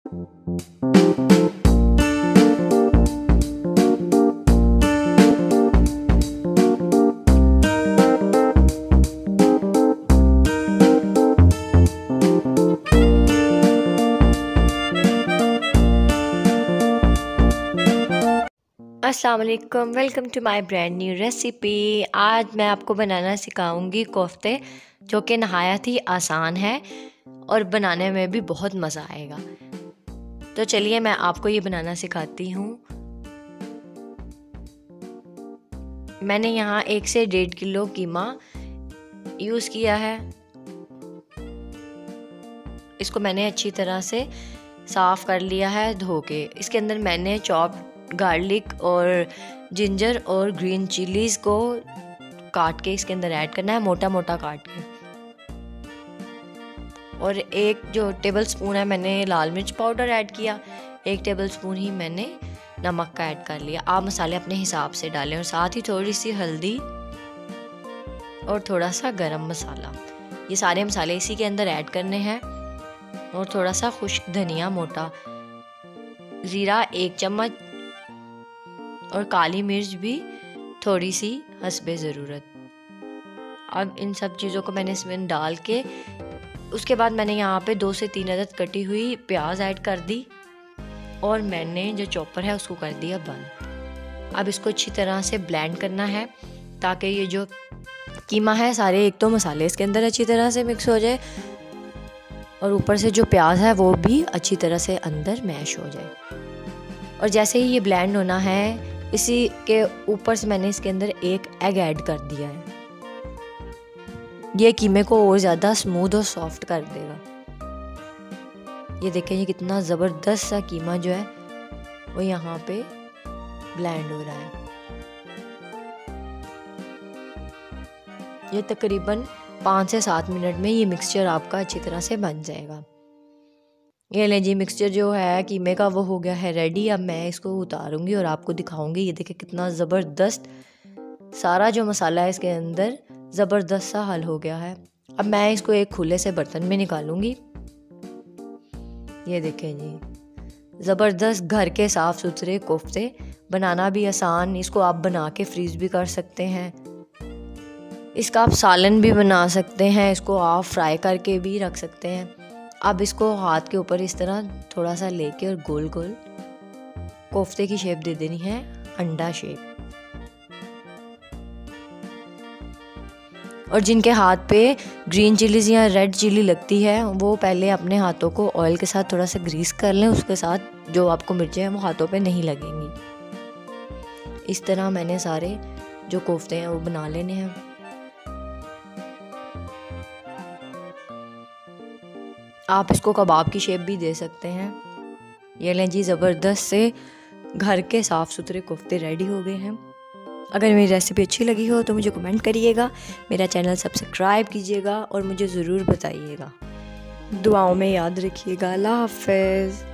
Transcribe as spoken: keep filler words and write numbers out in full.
अस्सलाम वालेकुम, welcome to my brand new recipe. आज मैं आपको बनाना सिखाऊंगी कोफ्ते, जो कि नहायत ही आसान है और बनाने में भी बहुत मज़ा आएगा। तो चलिए मैं आपको ये बनाना सिखाती हूँ। मैंने यहाँ एक से डेढ़ किलो कीमा यूज़ किया है। इसको मैंने अच्छी तरह से साफ़ कर लिया है धो के। इसके अंदर मैंने चॉप गार्लिक और जिंजर और ग्रीन चिलीज़ को काट के इसके अंदर ऐड करना है, मोटा मोटा काट के। और एक जो टेबल स्पून है मैंने लाल मिर्च पाउडर ऐड किया। एक टेबल स्पून ही मैंने नमक का ऐड कर लिया। आप मसाले अपने हिसाब से डालें और साथ ही थोड़ी सी हल्दी और थोड़ा सा गरम मसाला, ये सारे मसाले इसी के अंदर ऐड करने हैं। और थोड़ा सा खुश्क धनिया मोटा, ज़ीरा एक चम्मच और काली मिर्च भी थोड़ी सी हस्बे ज़रूरत। अब इन सब चीज़ों को मैंने इसमें डाल के उसके बाद मैंने यहाँ पे दो से तीन अदद कटी हुई प्याज ऐड कर दी और मैंने जो चॉपर है उसको कर दिया बंद। अब इसको अच्छी तरह से ब्लेंड करना है ताकि ये जो कीमा है सारे एक तो मसाले इसके अंदर अच्छी तरह से मिक्स हो जाए और ऊपर से जो प्याज है वो भी अच्छी तरह से अंदर मैश हो जाए। और जैसे ही ये ब्लेंड होना है, इसी के ऊपर से मैंने इसके अंदर एक एग ऐड कर दिया है। ये कीमे को और ज़्यादा स्मूथ और सॉफ्ट कर देगा। ये देखें, ये कितना ज़बरदस्त सा कीमा जो है वो यहाँ पे ब्लेंड हो रहा है। ये तकरीबन पाँच से सात मिनट में ये मिक्सचर आपका अच्छी तरह से बन जाएगा। ये ले जी, मिक्सचर जो है कीमे का वो हो गया है रेडी। अब मैं इसको उतारूंगी और आपको दिखाऊंगी। ये देखिए कितना ज़बरदस्त सारा जो मसाला है इसके अंदर ज़बरदस्त सा हल हो गया है। अब मैं इसको एक खुले से बर्तन में निकालूंगी। ये देखें जी, ज़बरदस्त घर के साफ़ सुथरे कोफ्ते, बनाना भी आसान। इसको आप बना के फ्रीज़ भी कर सकते हैं। इसका आप सालन भी बना सकते हैं। इसको आप फ्राई करके भी रख सकते हैं। अब इसको हाथ के ऊपर इस तरह थोड़ा सा लेके और गोल गोल कोफ्ते की शेप दे देनी है, अंडा शेप। और जिनके हाथ पे ग्रीन चिलीज या रेड चिली लगती है वो पहले अपने हाथों को ऑयल के साथ थोड़ा सा ग्रीस कर लें। उसके साथ जो आपको मिर्चें हैं वो हाथों पे नहीं लगेंगी। इस तरह मैंने सारे जो कोफ्ते हैं वो बना लेने हैं। आप इसको कबाब की शेप भी दे सकते हैं। ये लें जी, ज़बरदस्त से घर के साफ़ सुथरे कोफ्ते रेडी हो गए हैं। अगर मेरी रेसिपी अच्छी लगी हो तो मुझे कमेंट करिएगा, मेरा चैनल सब्सक्राइब कीजिएगा और मुझे ज़रूर बताइएगा। दुआओं में याद रखिएगा। अल्लाह हाफ़िज़।